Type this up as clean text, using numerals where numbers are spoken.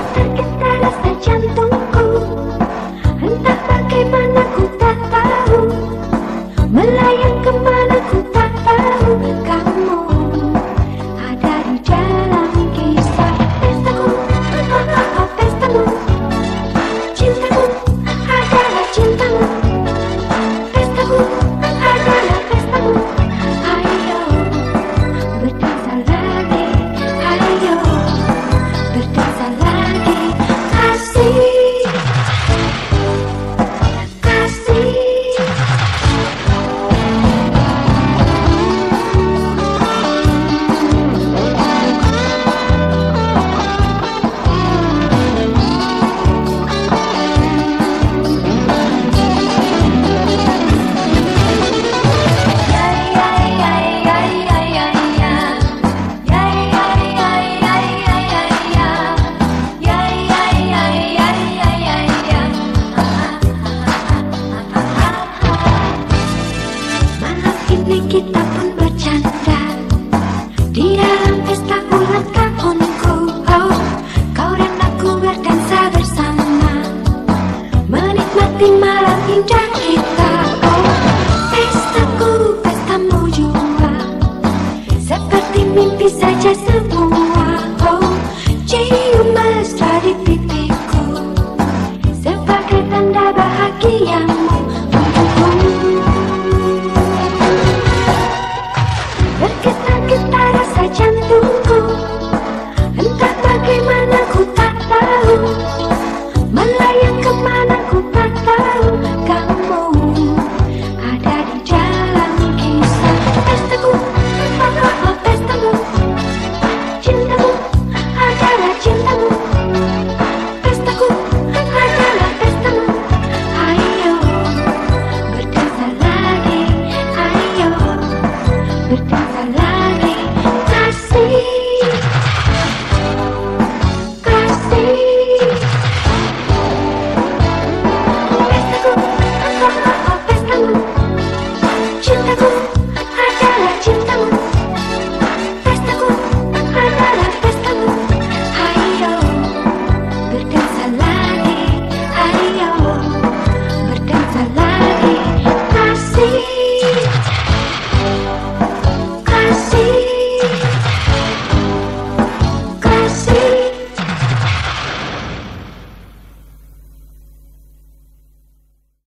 Bergetar rasa jantungku, entah bagaimana ku tak tahu, melayang kemana ku tak tahu. Kamu ada di dalam kisah pestaku, pestamu. Cintaku adalah cintamu, pestaku adalah pestamu. Ayo berdansa lagi, ayo berdansa lagi. Kasih, kasih. Malam ini kita pun bercanda di dalam pesta ulang tahunku. Oh, kau dan aku berdansa bersama, menikmati malam indah kita. Oh, pestaku, pestamu jua, seperti mimpi saja semua. Oh, cium mesra